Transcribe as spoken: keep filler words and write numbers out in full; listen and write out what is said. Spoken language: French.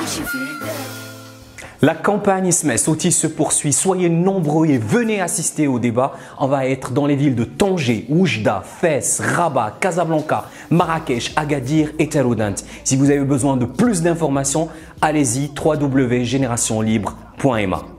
La campagne Ismet Sauti se poursuit. Soyez nombreux et venez assister au débat. On va être dans les villes de Tanger, Oujda, Fès, Rabat, Casablanca, Marrakech, Agadir et Tel-Oudant. Si vous avez besoin de plus d'informations, allez-y w w w point génération libre point m a.